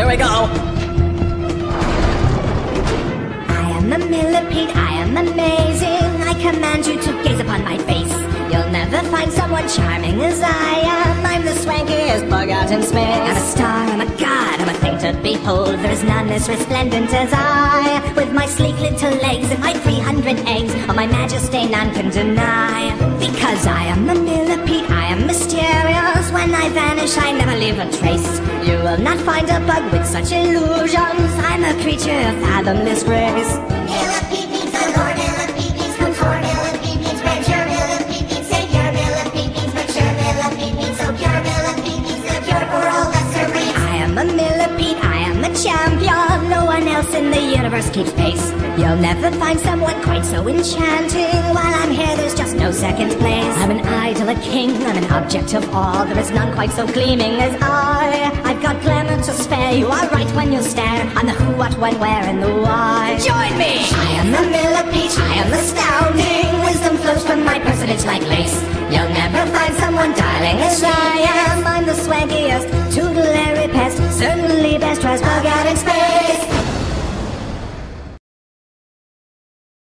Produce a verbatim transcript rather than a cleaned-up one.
we go. I am a millipede, I am amazing. I command you to gaze upon my face. You'll never find someone charming as I am. I'm the swankiest bug out in space. I'm a star, I'm a god, I'm a thing to behold. There is none as resplendent as I. With my sleek little legs and my three hundred eggs, of my majesty none can deny. Because I am a millipede, I am mysterious. When I vanish, I never leave a trace. You will not find a bug with such illusions. I'm a creature of fathomless grace. Millipede means the Lord, millipede means contour, millipede means grandeur, millipede means savior, millipede means mature, millipede means so pure, millipede means the cure for all lesser breeds. I am a millipede, I am a champion. No one else in the universe keeps pace. You'll never find someone quite so enchanting. While I'm here, there's just no second place. I'm an idol, a king, I'm an object of awe. There is none quite so gleaming as I. I've got glamour to spare, you are right when you stare. I'm the who, what, when, where, and the why. Join me! I am a millipede, I am astounding. Wisdom flows from my personage like lace. You'll never find someone darling as I am. I'm the swankiest